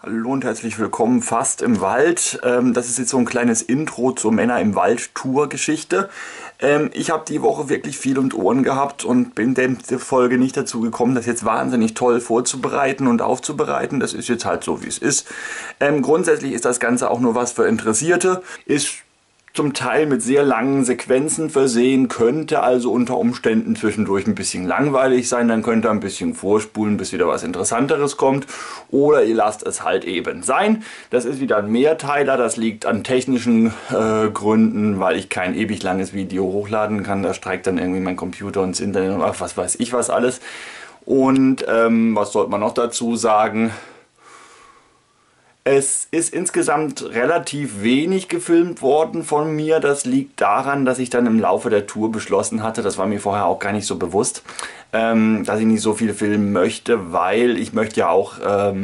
Hallo und herzlich willkommen fast im Wald. Das ist jetzt so ein kleines Intro zur Männer im Wald Tour Geschichte. Ich habe die Woche wirklich viel um die Ohren gehabt und bin der Folge nicht dazu gekommen, das jetzt wahnsinnig toll vorzubereiten und aufzubereiten. Das ist jetzt halt so, wie es ist. Grundsätzlich ist das Ganze auch nur was für Interessierte. Ist zum Teil mit sehr langen Sequenzen versehen, könnte also unter Umständen zwischendurch ein bisschen langweilig sein, dann könnt ihr ein bisschen vorspulen, bis wieder was Interessanteres kommt, oder ihr lasst es halt eben sein. Das ist wieder ein Mehrteiler, das liegt an technischen Gründen, weil ich kein ewig langes Video hochladen kann, da streikt dann irgendwie mein Computer und das Internet und ach, was weiß ich was alles. Und was sollte man noch dazu sagen? Es ist insgesamt relativ wenig gefilmt worden von mir. Das liegt daran, dass ich dann im Laufe der Tour beschlossen hatte, das war mir vorher auch gar nicht so bewusst, dass ich nicht so viel filmen möchte, weil ich möchte ja auch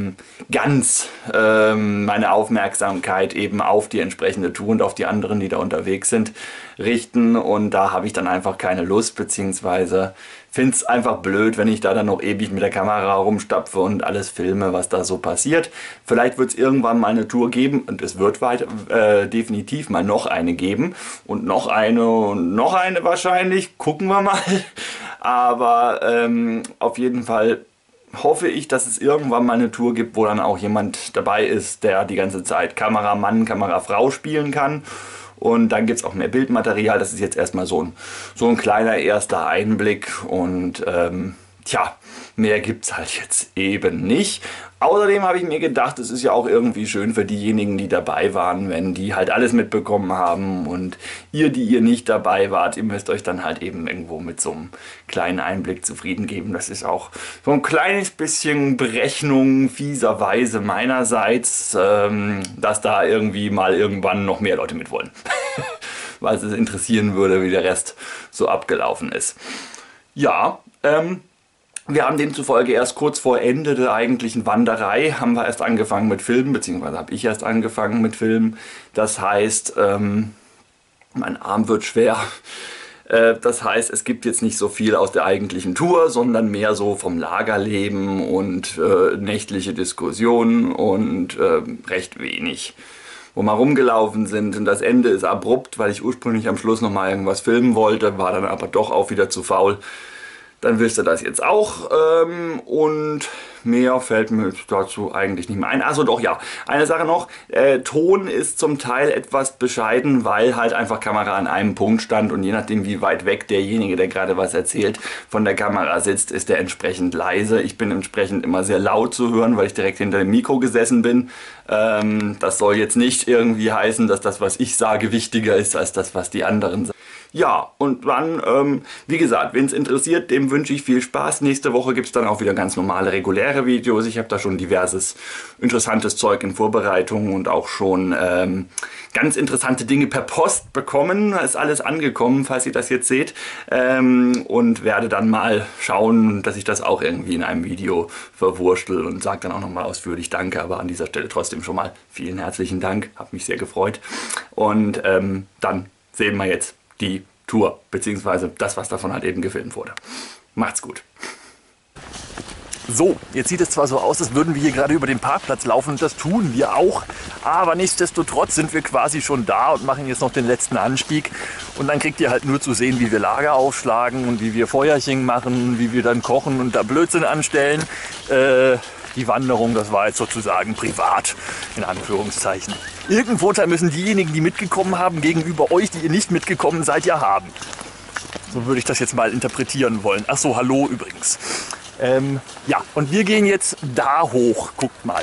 ganz meine Aufmerksamkeit eben auf die entsprechende Tour und auf die anderen, die da unterwegs sind, richten. Und da habe ich dann einfach keine Lust, beziehungsweise finde es einfach blöd, wenn ich da dann noch ewig mit der Kamera rumstapfe und alles filme, was da so passiert. Vielleicht wird es irgendwann mal eine Tour geben und es wird definitiv mal noch eine geben und noch eine wahrscheinlich. Gucken wir mal. Aber auf jeden Fall hoffe ich, dass es irgendwann mal eine Tour gibt, wo dann auch jemand dabei ist, der die ganze Zeit Kameramann, Kamerafrau spielen kann. Und dann gibt es auch mehr Bildmaterial. Das ist jetzt erstmal so ein kleiner erster Einblick. Und tja, mehr gibt es halt jetzt eben nicht. Außerdem habe ich mir gedacht, es ist ja auch irgendwie schön für diejenigen, die dabei waren, wenn die halt alles mitbekommen haben. Und ihr, die ihr nicht dabei wart, ihr müsst euch dann halt eben irgendwo mit so einem kleinen Einblick zufrieden geben. Das ist auch so ein kleines bisschen Berechnung fieserweise meinerseits, dass da irgendwie mal irgendwann noch mehr Leute mit wollen. Weil es interessieren würde, wie der Rest so abgelaufen ist. Ja, wir haben demzufolge erst kurz vor Ende der eigentlichen Wanderei, haben wir erst angefangen mit Filmen, beziehungsweise habe ich erst angefangen mit Filmen. Das heißt, mein Arm wird schwer. Das heißt, es gibt jetzt nicht so viel aus der eigentlichen Tour, sondern mehr so vom Lagerleben und nächtliche Diskussionen und recht wenig, wo wir rumgelaufen sind. Und das Ende ist abrupt, weil ich ursprünglich am Schluss nochmal irgendwas filmen wollte, war dann aber doch auch wieder zu faul. Dann wisst ihr das jetzt auch und mehr fällt mir dazu eigentlich nicht mehr ein. Achso, doch, ja. Eine Sache noch, Ton ist zum Teil etwas bescheiden, weil halt einfach Kamera an einem Punkt stand und je nachdem wie weit weg derjenige, der gerade was erzählt, von der Kamera sitzt, ist der entsprechend leise. Ich bin entsprechend immer sehr laut zu hören, weil ich direkt hinter dem Mikro gesessen bin. Das soll jetzt nicht irgendwie heißen, dass das, was ich sage, wichtiger ist als das, was die anderen sagen. Ja, und dann, wie gesagt, wen es interessiert, dem wünsche ich viel Spaß. Nächste Woche gibt es dann auch wieder ganz normale, reguläre Videos. Ich habe da schon diverses interessantes Zeug in Vorbereitung und auch schon ganz interessante Dinge per Post bekommen. Ist alles angekommen, falls ihr das jetzt seht. Und werde dann mal schauen, dass ich das auch irgendwie in einem Video verwurstel und sage dann auch nochmal ausführlich Danke. Aber an dieser Stelle trotzdem schon mal vielen herzlichen Dank. Hat mich sehr gefreut. Und dann sehen wir jetzt die Tour, beziehungsweise das, was davon halt eben gefilmt wurde. Macht's gut. So, jetzt sieht es zwar so aus, als würden wir hier gerade über den Parkplatz laufen und das tun wir auch, aber nichtsdestotrotz sind wir quasi schon da und machen jetzt noch den letzten Anstieg und dann kriegt ihr halt nur zu sehen, wie wir Lager aufschlagen und wie wir Feuerchen machen, wie wir dann kochen und da Blödsinn anstellen. Die Wanderung, das war jetzt sozusagen privat, in Anführungszeichen. Irgendeinen Vorteil müssen diejenigen, die mitgekommen haben, gegenüber euch, die ihr nicht mitgekommen seid, ja haben. So würde ich das jetzt mal interpretieren wollen. Ach so, hallo übrigens. Ja, und wir gehen jetzt da hoch. Guckt mal.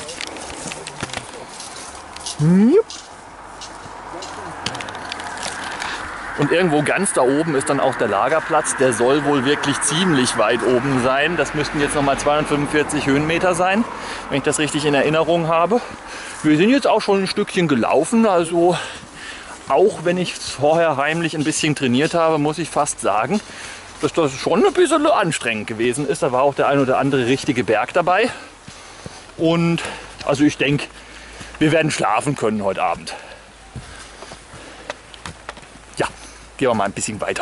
Und irgendwo ganz da oben ist dann auch der Lagerplatz. Der soll wohl wirklich ziemlich weit oben sein. Das müssten jetzt nochmal 245 Höhenmeter sein, wenn ich das richtig in Erinnerung habe. Wir sind jetzt auch schon ein Stückchen gelaufen. Also auch wenn ich vorher heimlich ein bisschen trainiert habe, muss ich fast sagen, dass das schon ein bisschen anstrengend gewesen ist. Da war auch der ein oder andere richtige Berg dabei. Und also ich denke, wir werden schlafen können heute Abend. Gehen wir mal ein bisschen weiter.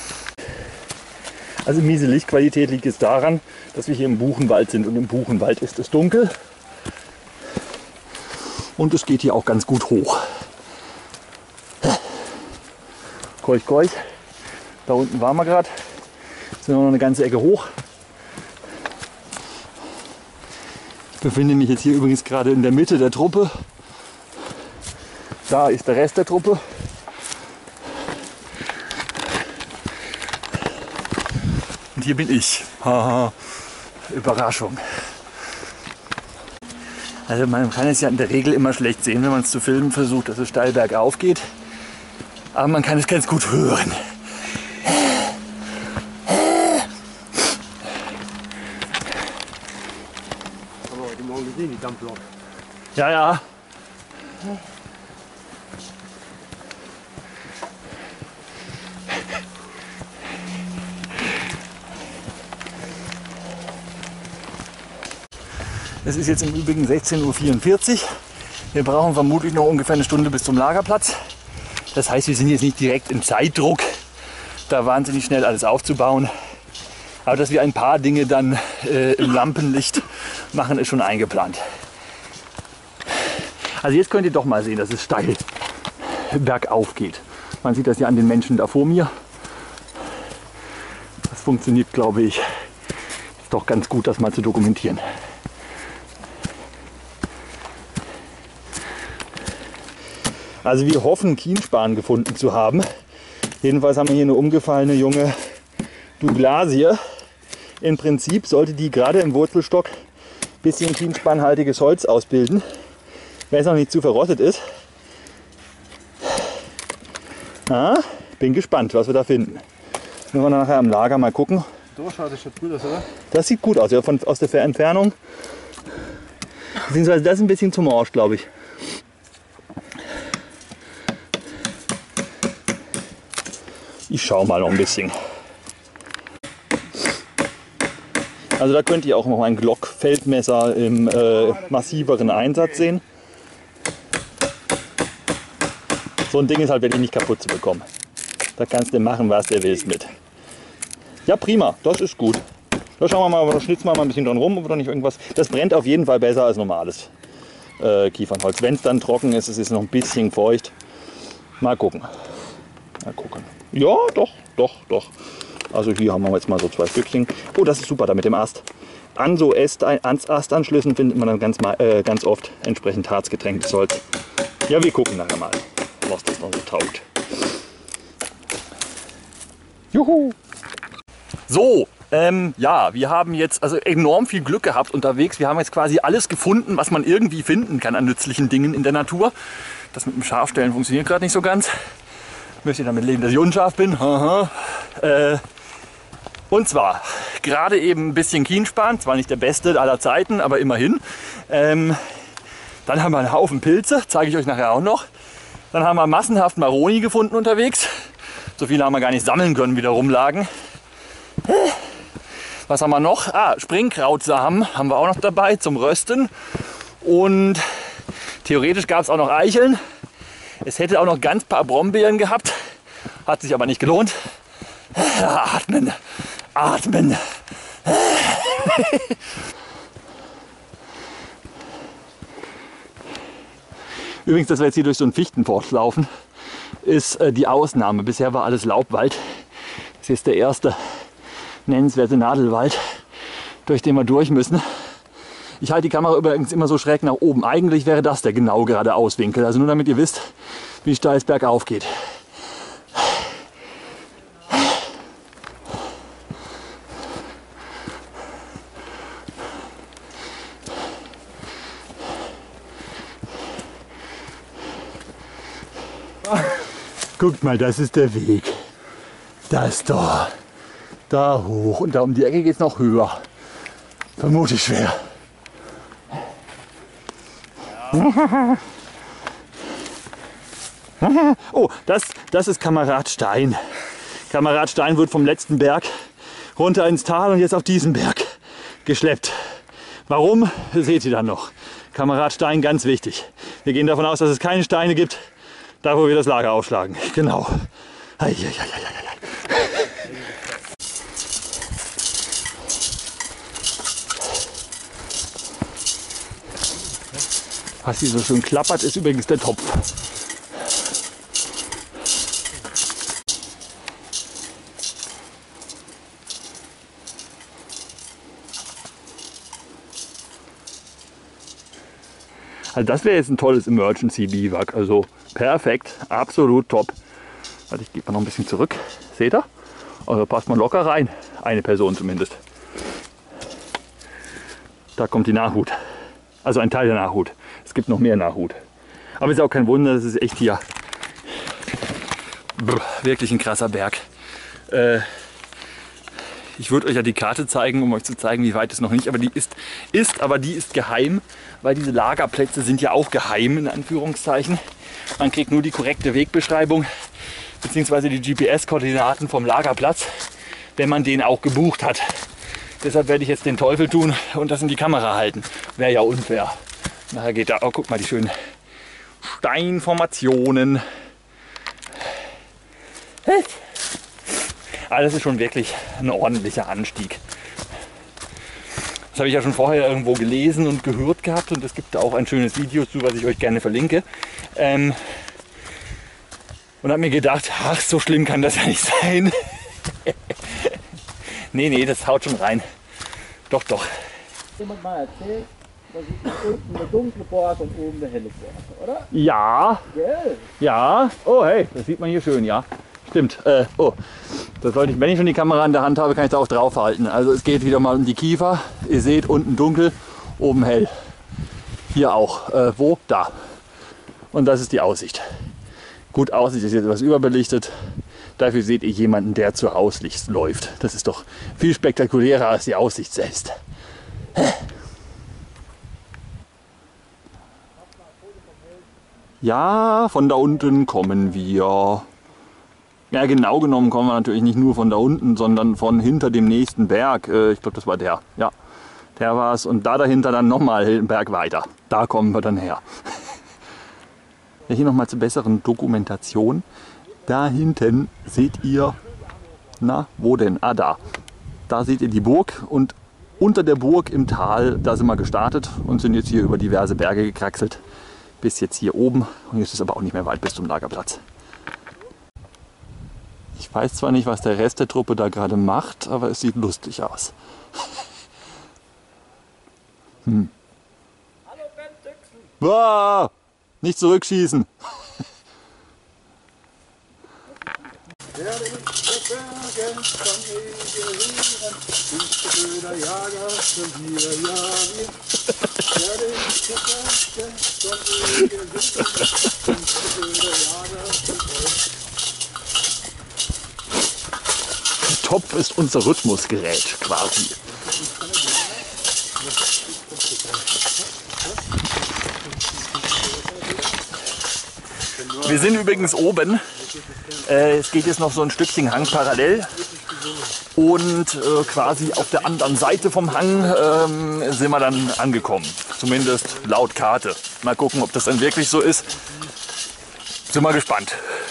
Also miese Lichtqualität liegt es daran, dass wir hier im Buchenwald sind und im Buchenwald ist es dunkel. Und es geht hier auch ganz gut hoch. Keuch, keuch. Da unten waren wir gerade. Sind wir noch eine ganze Ecke hoch. Ich befinde mich jetzt hier übrigens gerade in der Mitte der Truppe. Da ist der Rest der Truppe. Und hier bin ich. Haha, Überraschung. Also man kann es ja in der Regel immer schlecht sehen, wenn man es zu filmen versucht, dass es steil bergauf geht. Aber man kann es ganz gut hören. Aber heute Morgen gesehen, die Dampflok. Ja, ja. Es ist jetzt im Übrigen 16:44 Uhr. Wir brauchen vermutlich noch ungefähr eine Stunde bis zum Lagerplatz. Das heißt, wir sind jetzt nicht direkt im Zeitdruck, da wahnsinnig schnell alles aufzubauen. Aber dass wir ein paar Dinge dann im Lampenlicht machen, ist schon eingeplant. Also jetzt könnt ihr doch mal sehen, dass es steil bergauf geht. Man sieht das ja an den Menschen da vor mir. Das funktioniert, glaube ich, ist doch ganz gut, das mal zu dokumentieren. Also wir hoffen, Kienspan gefunden zu haben. Jedenfalls haben wir hier eine umgefallene junge Douglasie. Im Prinzip sollte die gerade im Wurzelstock ein bisschen kienspanhaltiges Holz ausbilden, wenn es noch nicht zu verrottet ist. Bin gespannt, was wir da finden. Wenn wir nachher am Lager mal gucken. So schaut das schon gut aus, oder? Das sieht gut aus, ja, aus der Entfernung. Beziehungsweise das ist ein bisschen zum Morsch, glaube ich. Ich schaue mal noch ein bisschen. Also da könnt ihr auch noch ein Glock-Feldmesser im massiveren Einsatz sehen. So ein Ding ist halt wirklich nicht kaputt zu bekommen. Da kannst du machen, was du willst mit. Ja, prima, das ist gut. Da schauen wir mal, da schnitzen wir mal ein bisschen dran rum, ob da nicht irgendwas. Das brennt auf jeden Fall besser als normales Kiefernholz. Wenn es dann trocken ist, es ist noch ein bisschen feucht. Mal gucken. Mal gucken. Ja, doch. Also hier haben wir jetzt mal so 2 Stückchen. Oh, das ist super da mit dem Ast. An so Astanschlüssen findet man dann ganz oft entsprechend harzgetränktes Holz. Ja, wir gucken nachher mal, was das noch so taugt. Juhu! So, ja, wir haben jetzt also enorm viel Glück gehabt unterwegs. Wir haben jetzt quasi alles gefunden, was man irgendwie finden kann an nützlichen Dingen in der Natur. Das mit dem Scharfstellen funktioniert gerade nicht so ganz. Müsst ihr damit leben, dass ich unscharf bin. Und zwar gerade eben ein bisschen Kienspan, zwar nicht der beste aller Zeiten, aber immerhin. Dann haben wir einen Haufen Pilze, zeige ich euch nachher auch noch. Dann haben wir massenhaft Maroni gefunden unterwegs. So viele haben wir gar nicht sammeln können, wie da rumlagen. Was haben wir noch? Springkrautsamen haben wir auch noch dabei zum Rösten. Und theoretisch gab es auch noch Eicheln. Es hätte auch noch ganz paar Brombeeren gehabt, hat sich aber nicht gelohnt. Atmen, atmen. Übrigens, dass wir jetzt hier durch so einen Fichtenforst laufen, ist die Ausnahme. Bisher war alles Laubwald. Das ist der erste nennenswerte Nadelwald, durch den wir durch müssen. Ich halte die Kamera übrigens immer so schräg nach oben. Eigentlich wäre das der genau gerade Auswinkel. Also nur damit ihr wisst, wie steil es bergauf geht. Guckt mal, das ist der Weg. Das da. Da hoch. Und da um die Ecke geht es noch höher. Vermutlich schwer. Oh, das ist Kamerad Stein. Kamerad Stein wird vom letzten Berg runter ins Tal und jetzt auf diesen Berg geschleppt. Warum? Seht ihr dann noch. Kamerad Stein, ganz wichtig. Wir gehen davon aus, dass es keine Steine gibt, da wo wir das Lager aufschlagen. Genau. Was hier so schön klappert, ist übrigens der Topf. Also das wäre jetzt ein tolles Emergency Biwak. Also perfekt, absolut top. Warte, ich gehe mal noch ein bisschen zurück. Seht ihr? Also passt man locker rein. Eine Person zumindest. Da kommt die Nachhut. Also ein Teil der Nachhut. Es gibt noch mehr Nachhut. Aber ist auch kein Wunder, das ist echt hier wirklich ein krasser Berg. Ich würde euch ja die Karte zeigen, um euch zu zeigen, wie weit es noch nicht, aber die ist geheim, weil diese Lagerplätze sind ja auch geheim, in Anführungszeichen. Man kriegt nur die korrekte Wegbeschreibung bzw. die GPS-Koordinaten vom Lagerplatz, wenn man den auch gebucht hat. Deshalb werde ich jetzt den Teufel tun und das in die Kamera halten. Wäre ja unfair. Nachher geht da, oh, guck mal, die schönen Steinformationen. Aber das ist schon wirklich ein ordentlicher Anstieg. Das habe ich ja schon vorher irgendwo gelesen und gehört gehabt und es gibt da auch ein schönes Video zu, was ich euch gerne verlinke. Und habe mir gedacht, ach, so schlimm kann das ja nicht sein. Nee, das haut schon rein. Doch. Jemand mal erzählt, da sieht man unten eine dunkle Borg und oben eine helle Borg, oder? Ja. Gell? Ja. Oh hey, das sieht man hier schön, ja. Stimmt. Oh, das sollte ich, wenn ich schon die Kamera in der Hand habe, kann ich da auch drauf halten. Also es geht wieder mal um die Kiefer. Ihr seht unten dunkel, oben hell. Hier auch. Wo? Da. Und das ist die Aussicht. Gut, Aussicht ist jetzt etwas überbelichtet. Dafür seht ihr jemanden, der zur Aussicht läuft. Das ist doch viel spektakulärer als die Aussicht selbst. Ja, von da unten kommen wir. Ja, genau genommen kommen wir natürlich nicht nur von da unten, sondern von hinter dem nächsten Berg. Ich glaube, das war der. Ja, der war es. Und da dahinter dann nochmal einen Berg weiter. Da kommen wir dann her. Ja, hier nochmal zur besseren Dokumentation. Da hinten seht ihr, na, wo denn? Ah, da. Da seht ihr die Burg und unter der Burg im Tal, da sind wir gestartet und sind jetzt hier über diverse Berge gekraxelt. Bis jetzt hier oben. Und jetzt ist aber auch nicht mehr weit bis zum Lagerplatz. Ich weiß zwar nicht, was der Rest der Truppe da gerade macht, aber es sieht lustig aus. Hallo Ben Düchsen! Boah, nicht zurückschießen! Der Topf ist unser Rhythmusgerät quasi. Wir sind übrigens oben. Es geht jetzt noch so ein Stückchen Hang parallel. Und quasi auf der anderen Seite vom Hang sind wir dann angekommen. Zumindest laut Karte. Mal gucken, ob das dann wirklich so ist. Sind wir gespannt.